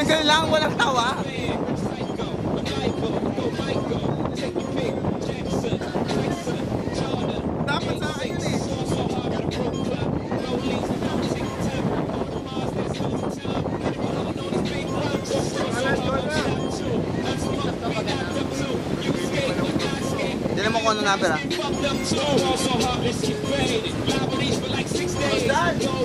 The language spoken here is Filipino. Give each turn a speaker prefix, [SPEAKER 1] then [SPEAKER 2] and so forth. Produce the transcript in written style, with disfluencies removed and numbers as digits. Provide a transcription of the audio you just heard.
[SPEAKER 1] Ganyan lang, walang tawa. Dapat sa akin yun eh. Dili mo kung ano number ah.